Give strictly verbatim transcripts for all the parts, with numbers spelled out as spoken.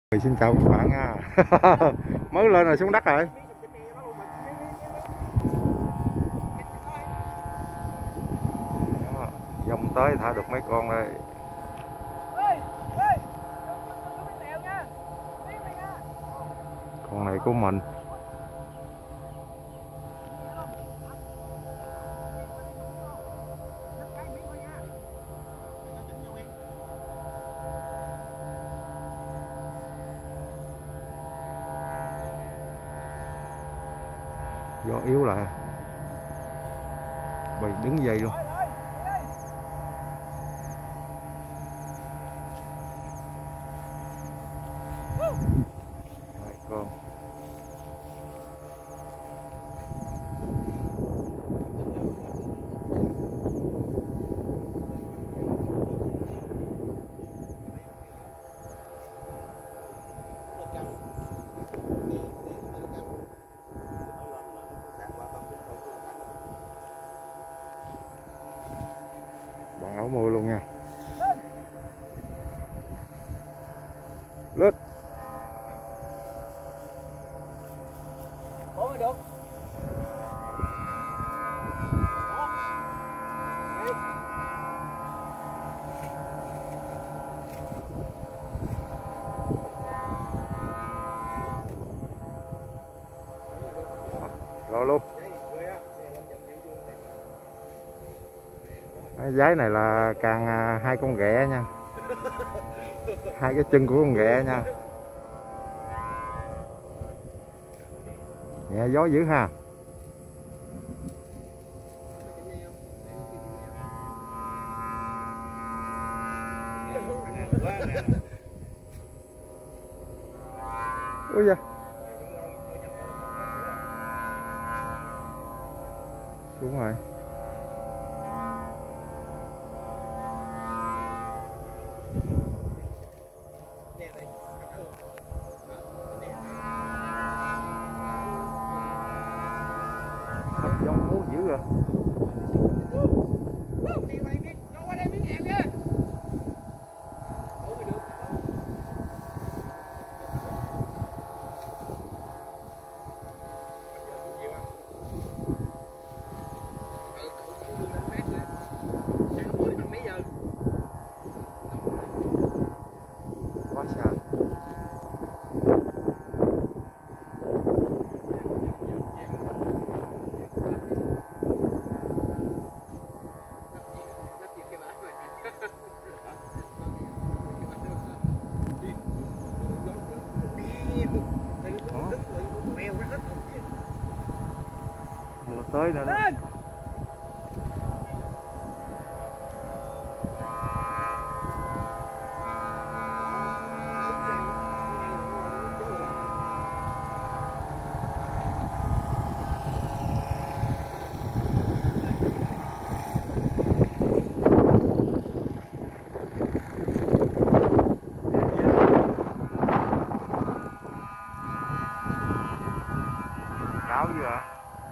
Xin chào các bạn nha. Mới lên rồi xuống đất rồi. Đó, dòng tới thả được mấy con đây. Con này của mình. Do yếu lại bị đứng dậy luôn. Hai con. Bạn áo mưa luôn nha. Lết. Ủa được. Rồi luôn. Cái giấy này là càng hai con ghẹ nha. Hai cái chân của con ghẹ nha. Nhẹ gió dữ ha. Ui da. Đúng rồi. Hấp giống muốn dữ rồi. Quá xa. Mùa tới nữa đó. Cáo gì ạ?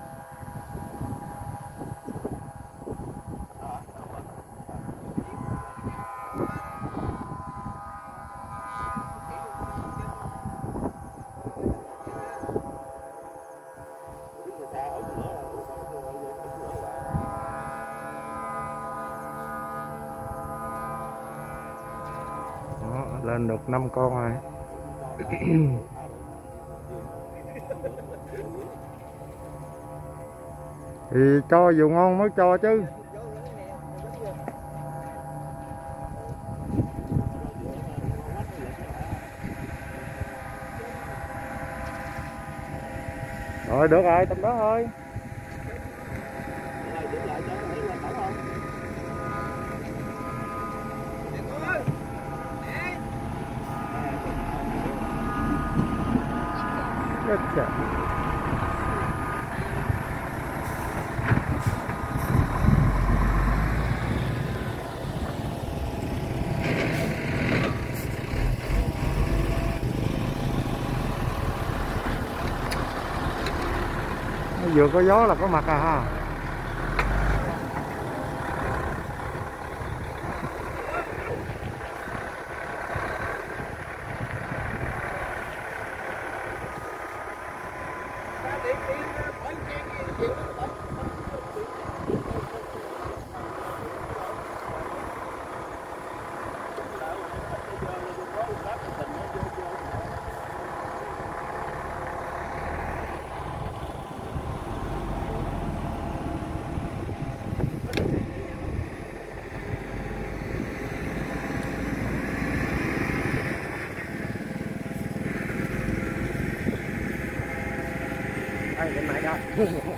Đó, lên được năm con rồi. Thì cho dù ngon mới cho chứ. Rồi được rồi, tầm đó thôi. Chết chà. Vừa có gió là có mặt à ha. Đây, lên máy đó.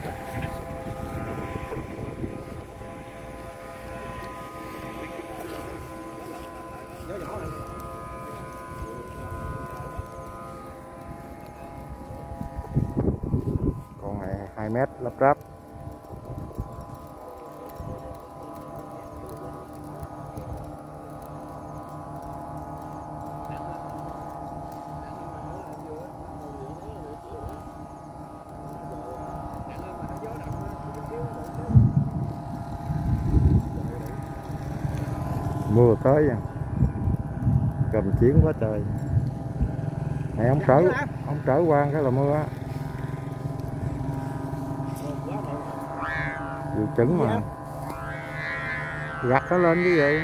Con này hai mét lắp ráp. Mưa tới nha, cầm chiến quá trời. Này ông trở ông trở quan cái là mưa á, dự trứng mà gặt nó lên như vậy.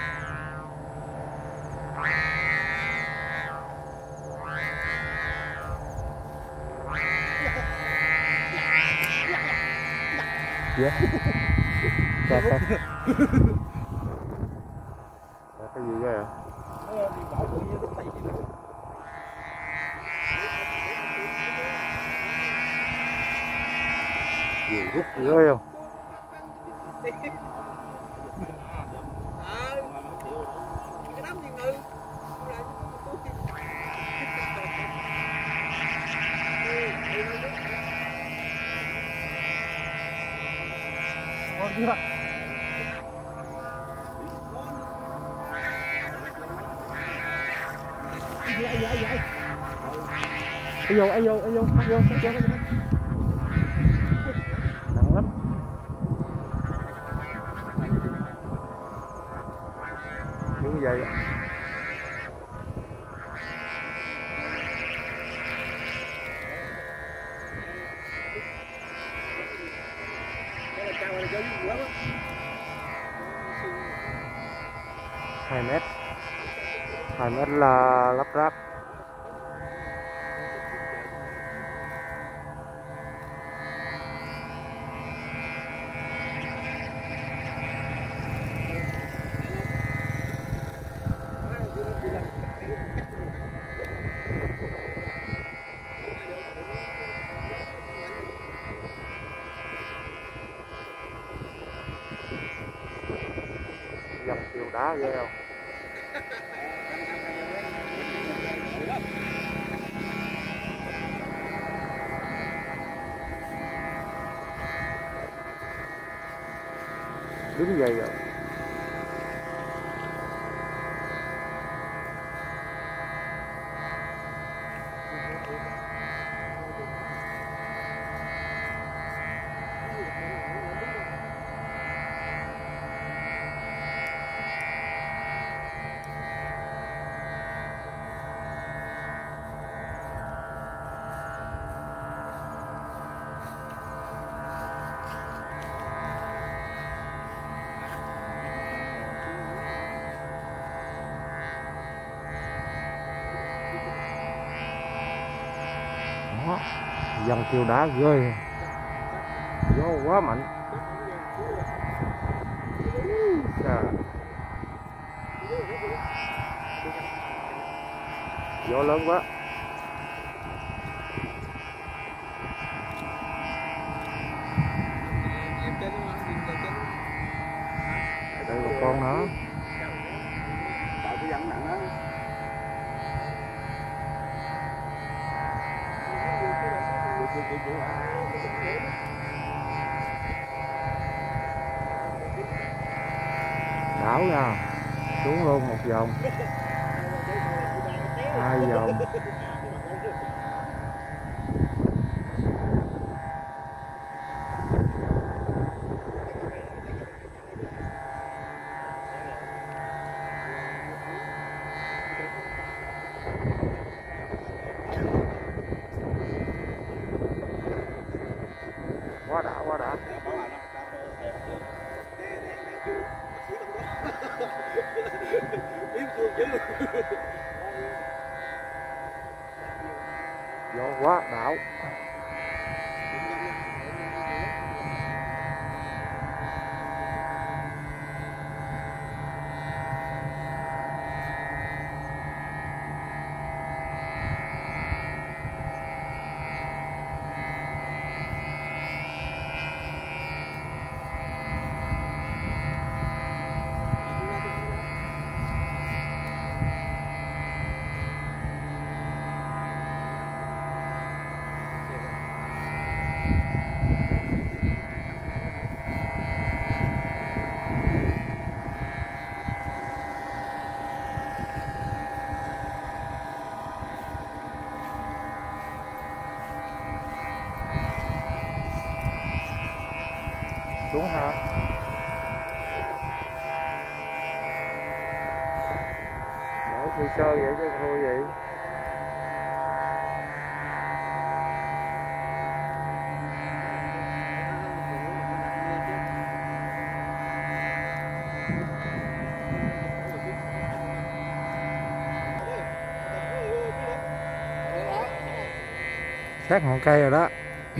Dạ. Sao sao? Cái gì vậy ạ? Gì rút ghê không? Ngon chưa? Ai vậy, ai vậy? Ai vô, ai vô, ai vô, ai vô, ai vô. Nặng lắm. Đứng dậy. Hai mét. Hai mét là lắp ráp. Dòng chiều đá ghê không? Đứng dậy rồi. Đó, dòng chiều đá ghê, gió quá mạnh. Chà. Gió lớn quá. Đây một con nữa. Đảo nha, xuống luôn một vòng, hai vòng. Quá đã. gió quá đảo. Xuống hả? Mở phi sơ vậy chứ thôi vậy. Sát ngọn cây rồi đó.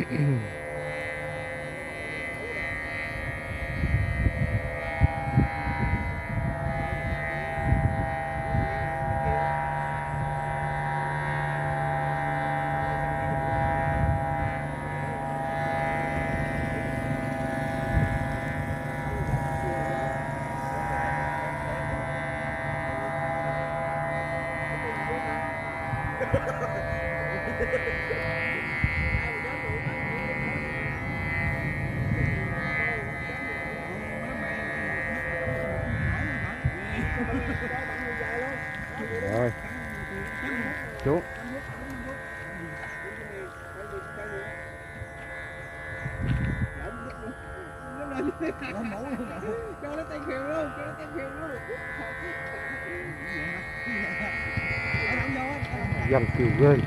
Rồi xuống. Cho nó tay khiều luôn, cho nó tay khiều luôn. Dầm chiều ghê.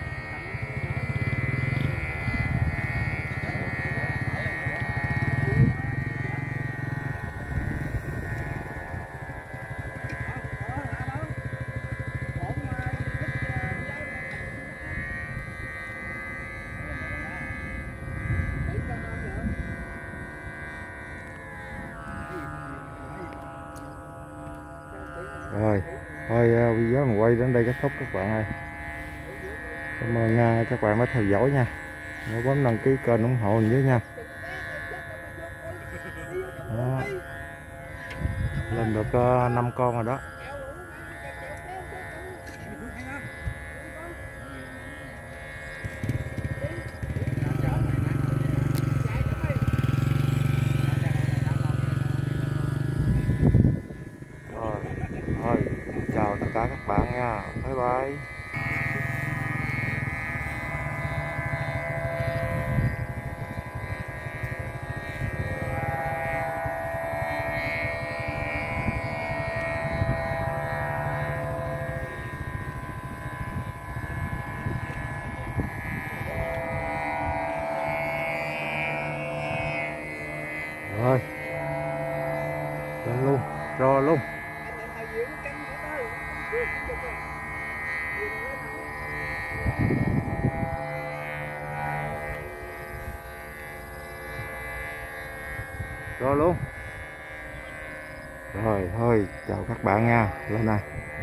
Rồi, thôi video mình quay đến đây kết thúc các bạn ơi. Cảm ơn uh, các bạn đã theo dõi nha. Nhớ bấm đăng ký kênh ủng hộ mình với nha. Đó. Lên được uh, năm con rồi đó. Rồi, thôi, chào tất cả các bạn nha. Bye bye. Rồi lên luôn, rồi luôn. Rồi luôn. Rồi thôi chào các bạn nha, lên nè.